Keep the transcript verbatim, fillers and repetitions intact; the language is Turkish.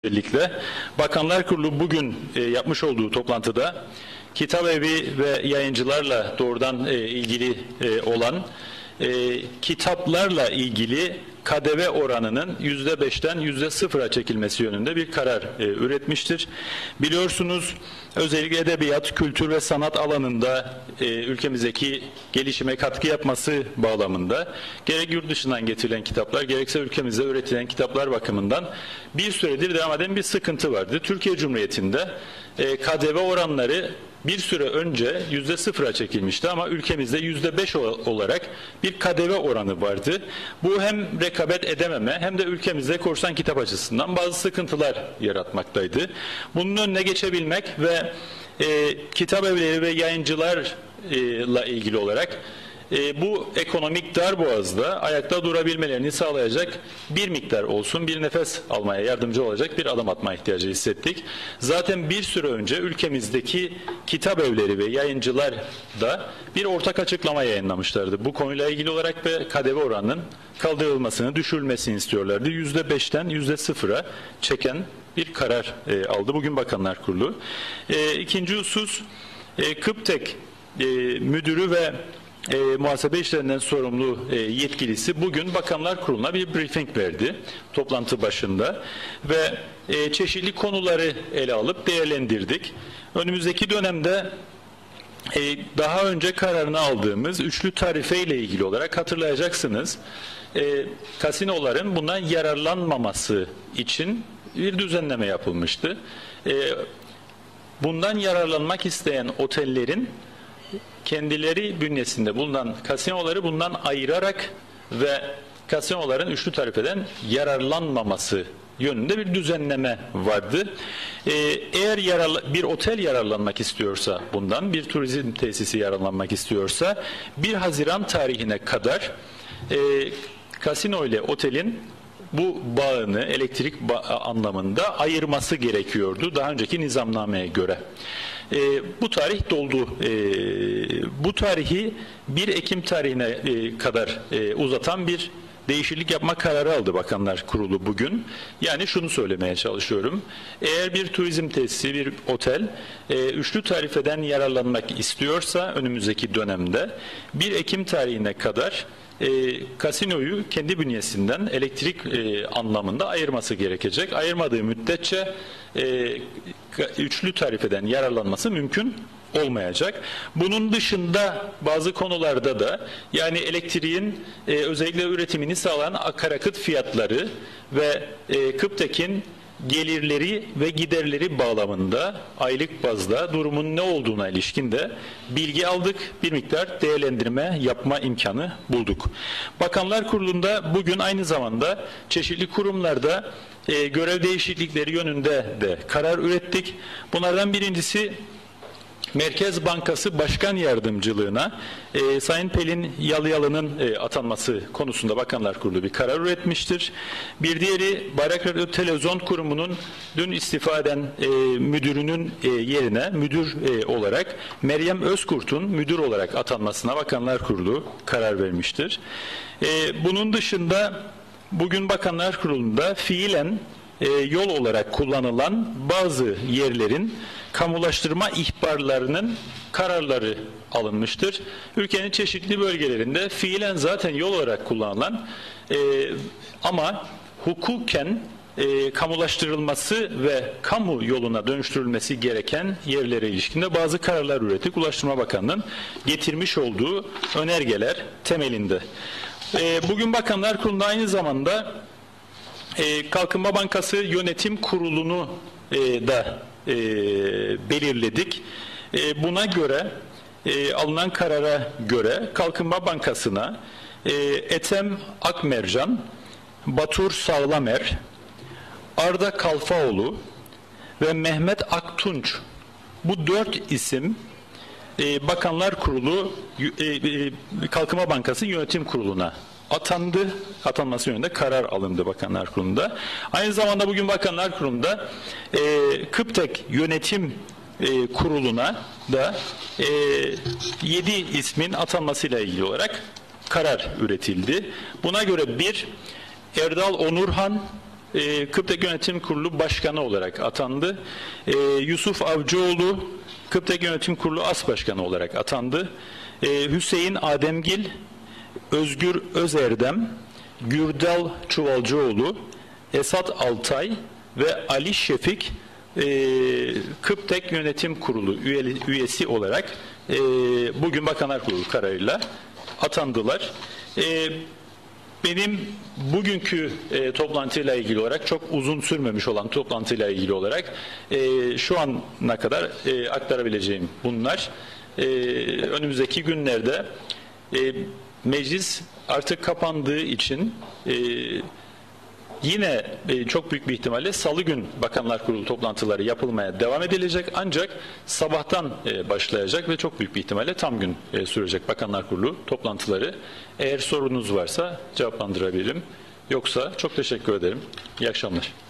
Özellikle Bakanlar Kurulu bugün e, yapmış olduğu toplantıda kitap evi ve yayıncılarla doğrudan e, ilgili e, olan e, kitaplarla ilgili K D V oranının yüzde beşten yüzde sıfıra çekilmesi yönünde bir karar e, üretmiştir. Biliyorsunuz özellikle edebiyat, kültür ve sanat alanında e, ülkemizdeki gelişime katkı yapması bağlamında gerek yurt dışından getirilen kitaplar gerekse ülkemizde üretilen kitaplar bakımından bir süredir devam eden bir sıkıntı vardı. Türkiye Cumhuriyeti'nde e, K D V oranları bir süre önce yüzde sıfıra çekilmişti ama ülkemizde yüzde beş olarak bir K D V oranı vardı. Bu hem rekabet edememe hem de ülkemizde korsan kitap açısından bazı sıkıntılar yaratmaktaydı. Bunun önüne geçebilmek ve e, kitap evleri ve yayıncılarla ilgili olarak E, bu ekonomik darboğazda ayakta durabilmelerini sağlayacak bir miktar olsun, bir nefes almaya yardımcı olacak bir adım atma ihtiyacı hissettik. Zaten bir süre önce ülkemizdeki kitap evleri ve yayıncılar da bir ortak açıklama yayınlamışlardı. Bu konuyla ilgili olarak ve K D V oranının kaldırılmasını, düşürülmesini istiyorlardı. yüzde beşten yüzde sıfıra çeken bir karar e, aldı bugün Bakanlar Kurulu. E, ikinci husus, e, KıPTEK e, müdürü ve E, muhasebe işlerinden sorumlu e, yetkilisi bugün Bakanlar Kurulu'na bir briefing verdi toplantı başında ve e, çeşitli konuları ele alıp değerlendirdik. Önümüzdeki dönemde e, daha önce kararını aldığımız üçlü tarife ile ilgili olarak hatırlayacaksınız. E, kasinoların bundan yararlanmaması için bir düzenleme yapılmıştı. E, bundan yararlanmak isteyen otellerin kendileri bünyesinde bulunan kasinoları bundan ayırarak ve kasinoların üçlü tarifeden yararlanmaması yönünde bir düzenleme vardı. Ee, eğer yararla, bir otel yararlanmak istiyorsa bundan, bir turizm tesisi yararlanmak istiyorsa bir Haziran tarihine kadar e, kasino ile otelin bu bağını elektrik ba- anlamında ayırması gerekiyordu daha önceki nizamnameye göre. E, bu tarih doldu. E, bu tarihi bir Ekim tarihine e, kadar e, uzatan bir değişiklik yapma kararı aldı Bakanlar Kurulu bugün. Yani şunu söylemeye çalışıyorum. Eğer bir turizm tesisi, bir otel e, üçlü tarifeden yararlanmak istiyorsa önümüzdeki dönemde bir Ekim tarihine kadar E, kasinoyu kendi bünyesinden elektrik e, anlamında ayırması gerekecek. Ayırmadığı müddetçe e, üçlü tarifeden yararlanması mümkün olmayacak. Bunun dışında bazı konularda da yani elektriğin e, özellikle üretimini sağlayan akaryakıt fiyatları ve e, KıPTEK'in gelirleri ve giderleri bağlamında aylık bazda durumun ne olduğuna ilişkin de bilgi aldık. Bir miktar değerlendirme yapma imkanı bulduk. Bakanlar Kurulu'nda bugün aynı zamanda çeşitli kurumlarda e, görev değişiklikleri yönünde de karar ürettik. Bunlardan birincisi Merkez Bankası Başkan Yardımcılığına e, Sayın Pelin Yalıyalı'nın e, atanması konusunda Bakanlar Kurulu bir karar üretmiştir. Bir diğeri Bayrak Radyo Televizyon Kurumu'nun dün istifa eden e, müdürünün e, yerine müdür e, olarak Meryem Özkurt'un müdür olarak atanmasına Bakanlar Kurulu karar vermiştir. E, bunun dışında bugün Bakanlar Kurulu'nda fiilen e, yol olarak kullanılan bazı yerlerin kamulaştırma ihbarlarının kararları alınmıştır. Ülkenin çeşitli bölgelerinde fiilen zaten yol olarak kullanılan e, ama hukuken e, kamulaştırılması ve kamu yoluna dönüştürülmesi gereken yerlere ilişkinde bazı kararlar ürettik. Ulaştırma Bakanlığı'nın getirmiş olduğu önergeler temelinde. E, bugün Bakanlar Kurulu'nda aynı zamanda e, Kalkınma Bankası Yönetim Kurulu'nu e, da E, belirledik. E, buna göre e, alınan karara göre Kalkınma Bankası'na e, Ethem Akmercan, Batur Sağlamer, Arda Kalfaoğlu ve Mehmet Aktunç bu dört isim e, Bakanlar Kurulu e, e, Kalkınma Bankası Yönetim Kurulu'na atandı. Atanması yönünde karar alındı Bakanlar Kurulu'nda. Aynı zamanda bugün Bakanlar Kurulu'nda e, KıPTEK Yönetim e, Kurulu'na da e, yedi ismin atanmasıyla ilgili olarak karar üretildi. Buna göre bir Erdal Onurhan, e, Kıptek Yönetim Kurulu Başkanı olarak atandı. E, Yusuf Avcıoğlu Kıptek Yönetim Kurulu As Başkanı olarak atandı. E, Hüseyin Ademgil, Özgür Özerdem, Gürdal Çuvalcıoğlu, Esat Altay ve Ali Şefik e, Kıptek Yönetim Kurulu üye, üyesi olarak e, bugün Bakanlar Kurulu kararıyla atandılar. E, benim bugünkü e, toplantıyla ilgili olarak çok uzun sürmemiş olan toplantıyla ilgili olarak e, şu ana kadar e, aktarabileceğim bunlar. E, önümüzdeki günlerde e, meclis artık kapandığı için e, yine e, çok büyük bir ihtimalle Salı gün Bakanlar Kurulu toplantıları yapılmaya devam edilecek. Ancak sabahtan e, başlayacak ve çok büyük bir ihtimalle tam gün e, sürecek Bakanlar Kurulu toplantıları. Eğer sorunuz varsa cevaplandırabilirim. Yoksa çok teşekkür ederim. İyi akşamlar.